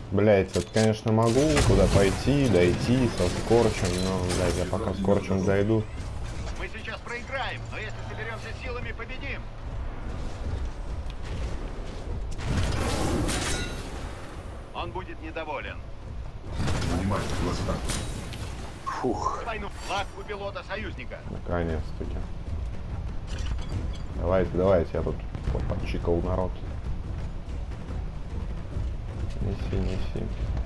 Блять, вот, конечно, могу куда пойти, дойти со скорчем, но, блядь, я пока скорчем зайду. Мы сейчас проиграем, но если соберемся силами, победим. Он будет недоволен. Внимание, глаза. Фух. Войну. Флаг у пилота союзника. Наконец-таки. Давайте, давайте, я тут подчикал народ. Неси, неси.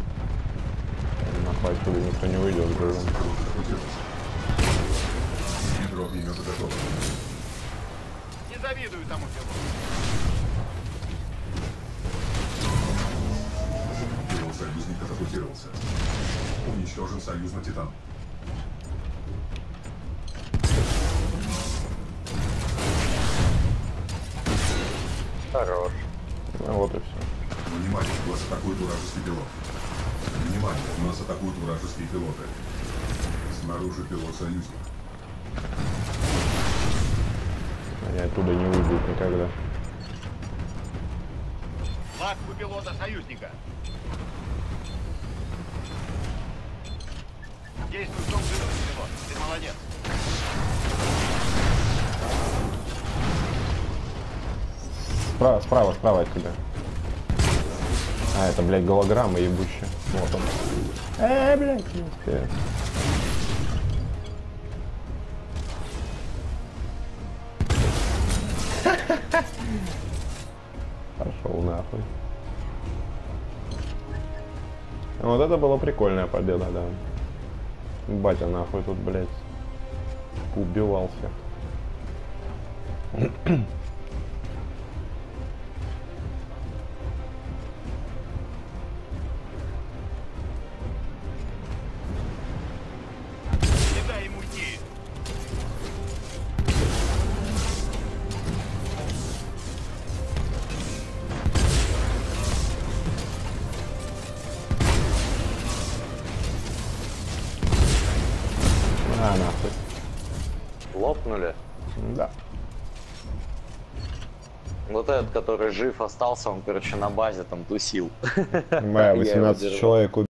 Нахуй отсюда никто не выйдет, блин. Ядро огнемета готово. Не завидую тому пилоту. Пилот союзник катапультировался. Уничтожен союзный Титан. Хорош. Ну вот и все. Внимание, вас атакует вражеский пилот. Внимание, нас атакуют вражеские пилоты. Снаружи пилот союзник. Они оттуда не выйдут никогда. Флаг у пилота союзника. Действуй в том же духе, пилот. Ты молодец. Справа от тебя. А, это, блядь, голограмма ебущая. Вот он. Блядь, не успею. Пошел нахуй. Вот это была прикольная победа, да. Батя нахуй тут, блядь, убивался. Не дай ему уйти. А, нахуй. Лопнули. Да. Вот этот, который жив остался, он, короче, на базе там тусил. Моя Я его 18 держал. человек